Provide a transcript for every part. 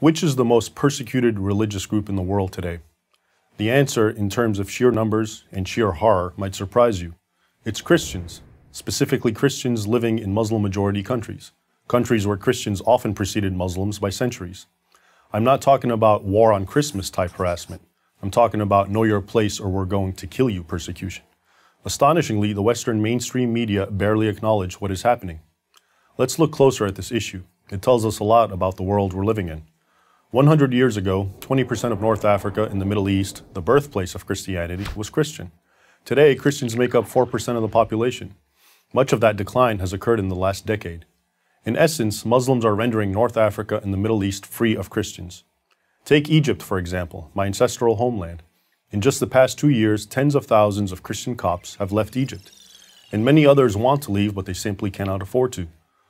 Which is the most persecuted religious group in the world today? The answer, in terms of sheer numbers and sheer horror, might surprise you. It's Christians, specifically Christians living in Muslim-majority countries, countries where Christians often preceded Muslims by centuries. I'm not talking about war on Christmas type harassment. I'm talking about know your place or we're going to kill you persecution. Astonishingly, the Western mainstream media barely acknowledge what is happening. Let's look closer at this issue. It tells us a lot about the world we're living in. 100 years ago, 20% of North Africa and the Middle East, the birthplace of Christianity, was Christian. Today, Christians make up 4% of the population. Much of that decline has occurred in the last decade. In essence, Muslims are rendering North Africa and the Middle East free of Christians. Take Egypt, for example, my ancestral homeland. In just the past 2 years, tens of thousands of Christian Copts have left Egypt. And many others want to leave, but they simply cannot afford to.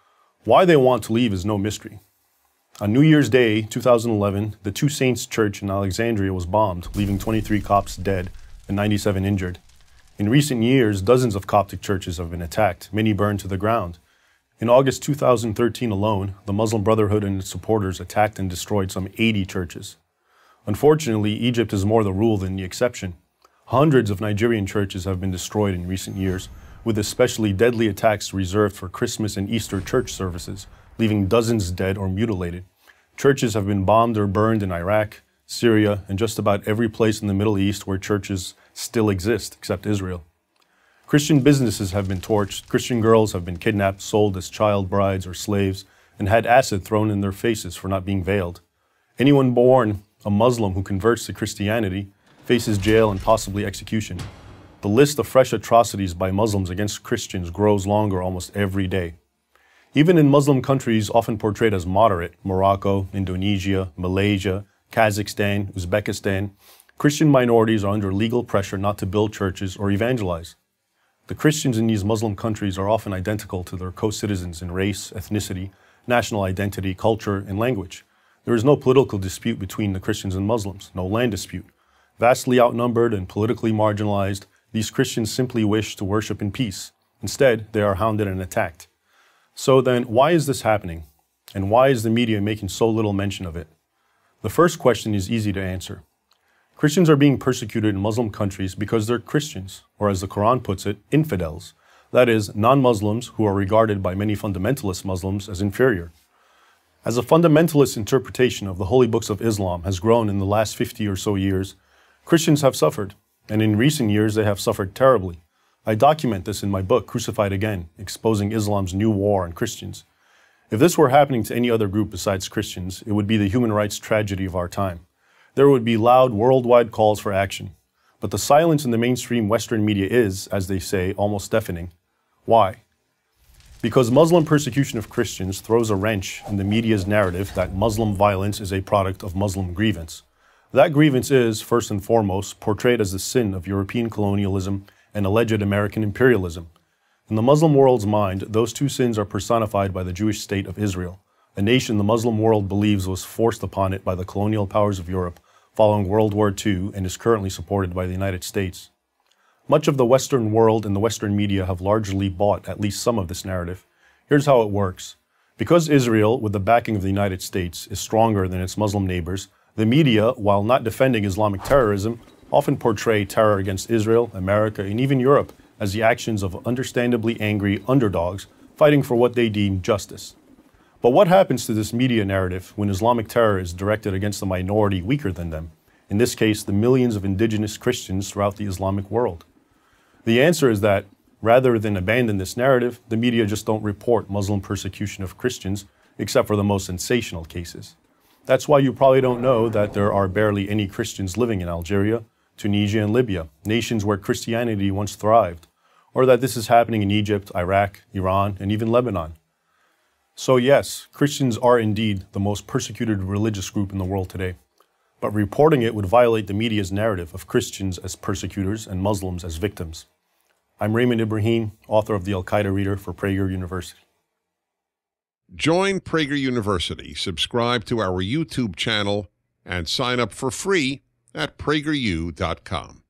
Why they want to leave is no mystery. On New Year's Day, 2011, the Two Saints Church in Alexandria was bombed, leaving 23 Copts dead and 97 injured. In recent years, dozens of Coptic churches have been attacked, many burned to the ground. In August 2013 alone, the Muslim Brotherhood and its supporters attacked and destroyed some 80 churches. Unfortunately, Egypt is more the rule than the exception. Hundreds of Nigerian churches have been destroyed in recent years, with especially deadly attacks reserved for Christmas and Easter church services, leaving dozens dead or mutilated. Churches have been bombed or burned in Iraq, Syria, and just about every place in the Middle East where churches still exist, except Israel. Christian businesses have been torched, Christian girls have been kidnapped, sold as child brides or slaves, and had acid thrown in their faces for not being veiled. Anyone born a Muslim who converts to Christianity faces jail and possibly execution. The list of fresh atrocities by Muslims against Christians grows longer almost every day. Even in Muslim countries often portrayed as moderate, Morocco, Indonesia, Malaysia, Kazakhstan, Uzbekistan, Christian minorities are under legal pressure not to build churches or evangelize. The Christians in these Muslim countries are often identical to their co-citizens in race, ethnicity, national identity, culture, and language. There is no political dispute between the Christians and Muslims, no land dispute. Vastly outnumbered and politically marginalized, these Christians simply wish to worship in peace. Instead, they are hounded and attacked. So then, why is this happening? And why is the media making so little mention of it? The first question is easy to answer. Christians are being persecuted in Muslim countries because they're Christians, or as the Quran puts it, infidels. That is, non-Muslims who are regarded by many fundamentalist Muslims as inferior. As a fundamentalist interpretation of the holy books of Islam has grown in the last 50 or so years, Christians have suffered, and in recent years they have suffered terribly. I document this in my book, Crucified Again, Exposing Islam's New War on Christians. If this were happening to any other group besides Christians, it would be the human rights tragedy of our time. There would be loud worldwide calls for action. But the silence in the mainstream Western media is, as they say, almost deafening. Why? Because Muslim persecution of Christians throws a wrench in the media's narrative that Muslim violence is a product of Muslim grievance. That grievance is, first and foremost, portrayed as the sin of European colonialism and alleged American imperialism. In the Muslim world's mind, those two sins are personified by the Jewish state of Israel, a nation the Muslim world believes was forced upon it by the colonial powers of Europe following World War II and is currently supported by the United States. Much of the Western world and the Western media have largely bought at least some of this narrative. Here's how it works. Because Israel, with the backing of the United States, is stronger than its Muslim neighbors, the media, while not defending Islamic terrorism, often portray terror against Israel, America, and even Europe as the actions of understandably angry underdogs fighting for what they deem justice. But what happens to this media narrative when Islamic terror is directed against a minority weaker than them? In this case, the millions of indigenous Christians throughout the Islamic world. The answer is that, rather than abandon this narrative, the media just don't report Muslim persecution of Christians, except for the most sensational cases. That's why you probably don't know that there are barely any Christians living in Algeria, Tunisia, and Libya, nations where Christianity once thrived, or that this is happening in Egypt, Iraq, Iran, and even Lebanon. So yes, Christians are indeed the most persecuted religious group in the world today, but reporting it would violate the media's narrative of Christians as persecutors and Muslims as victims. I'm Raymond Ibrahim, author of the Al-Qaeda Reader for Prager University. Join Prager University, subscribe to our YouTube channel, and sign up for free at prageru.com.